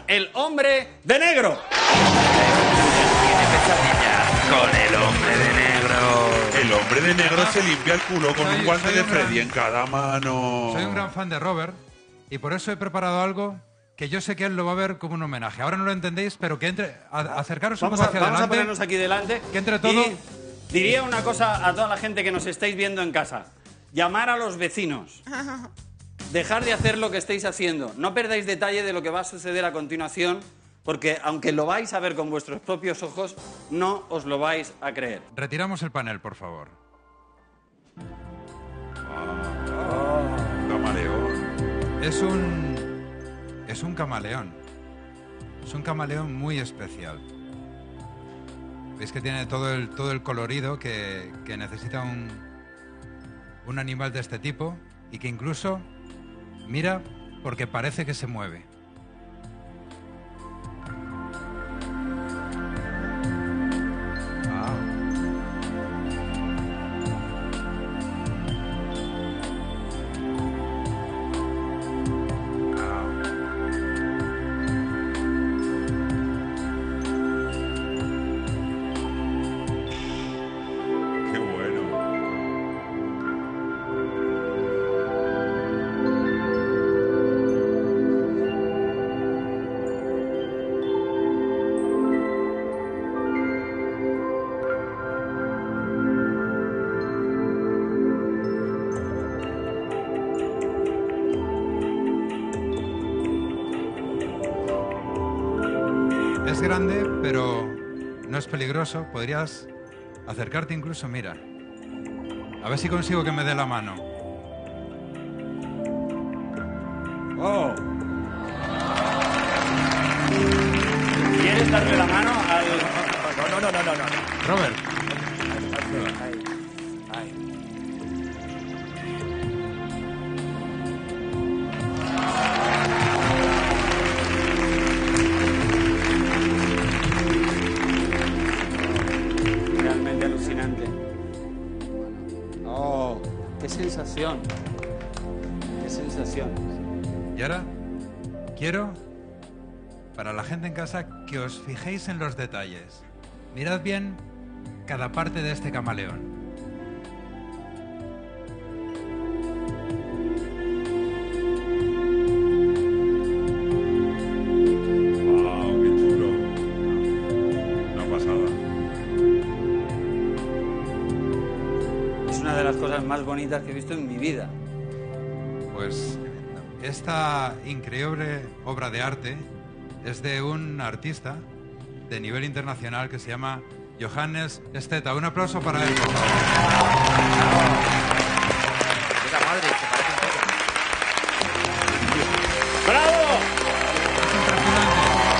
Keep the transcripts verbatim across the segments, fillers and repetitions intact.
el hombre de negro. Tiene pesadilla con el hombre de negro. El hombre de negro se limpia el culo con Soy- un guante soy de un gran- Freddy en cada mano. Soy un gran fan de Robert y por eso he preparado algo que yo sé que él lo va a ver como un homenaje. Ahora no lo entendéis, pero que entre... A, acercaros un Vamos, poco a, hacia vamos a adelante. ponernos aquí delante. Que entre todo... Y diría una cosa a toda la gente que nos estáis viendo en casa. Llamar a los vecinos. Dejar de hacer lo que estáis haciendo. No perdáis detalle de lo que va a suceder a continuación, porque aunque lo vais a ver con vuestros propios ojos, no os lo vais a creer. Retiramos el panel, por favor. Camaleón. Es un... Es un camaleón. Es un camaleón muy especial. Veis que tiene todo el, todo el colorido que, que necesita un, un animal de este tipo y que incluso mira porque parece que se mueve. Qué bueno. Es grande, pero no es peligroso. Podrías acercarte incluso, mira. A ver si consigo que me dé la mano. Oh. ¿Quieres darle la mano al...? No, no, no, no, no. Robert, Ahí, ahí. Realmente alucinante. Oh, qué sensación. Qué sensación. y ahora quiero, para la gente en casa, que os fijéis en los detalles. Mirad bien cada parte de este camaleón. Wow, qué chulo. Una pasada. Es una de las cosas más bonitas que he visto en mi vida. Pues esta increíble obra de arte es de un artista de nivel internacional que se llama Johannes Stetta. Un aplauso para él, por favor. Puta madre, se parece un poco. ¡Bravo! Es impresionante.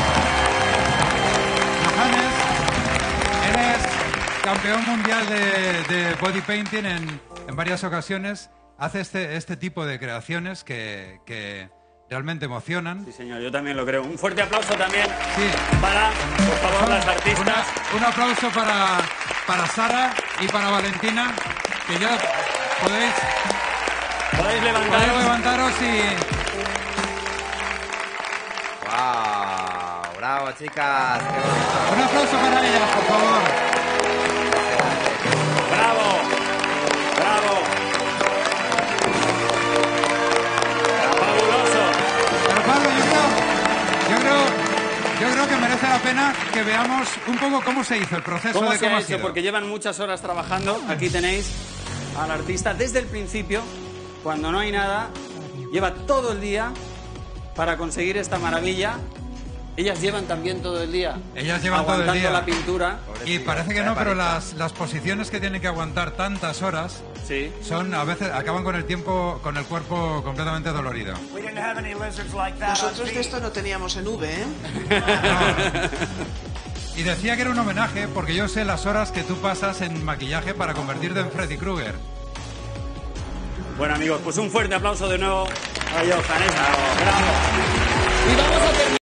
Johannes, él es campeón mundial de, de body painting en, en varias ocasiones. Hace este, este tipo de creaciones que, que realmente emocionan. Sí, señor, yo también lo creo. Un fuerte aplauso también Sí. para, por favor, las artistas. Una- un aplauso para, para Sara y para Valentina, que ya podéis, Podéis podéis levantaros. levantaros y... ¡Wow! ¡Bravo, chicas! ¡Qué bonito! Un aplauso para ellas, por favor. ¡Bravo! ¡Bravo! ¡Fabuloso! Pero Pablo, yo creo, yo creo, yo creo que merece la pena que veamos un poco cómo se hizo el proceso ¿Cómo de se cómo ha ha hecho? sido. Porque llevan muchas horas trabajando. Aquí tenéis al artista desde el principio, cuando no hay nada. Lleva todo el día para conseguir esta maravilla. Ellas llevan también todo el día. Ellas llevan todo el aguantando día. la pintura. Y parece que no, pero las, las posiciones que tienen que aguantar tantas horas Sí. son, a veces, acaban con el tiempo, con el cuerpo completamente dolorido. Nosotros de esto no teníamos en V, ¿eh? Y decía que era un homenaje porque yo sé las horas que tú pasas en maquillaje para convertirte en Freddy Krueger. Bueno, amigos, pues un fuerte aplauso de nuevo a Johannes. Bravo. Y vamos a terminar.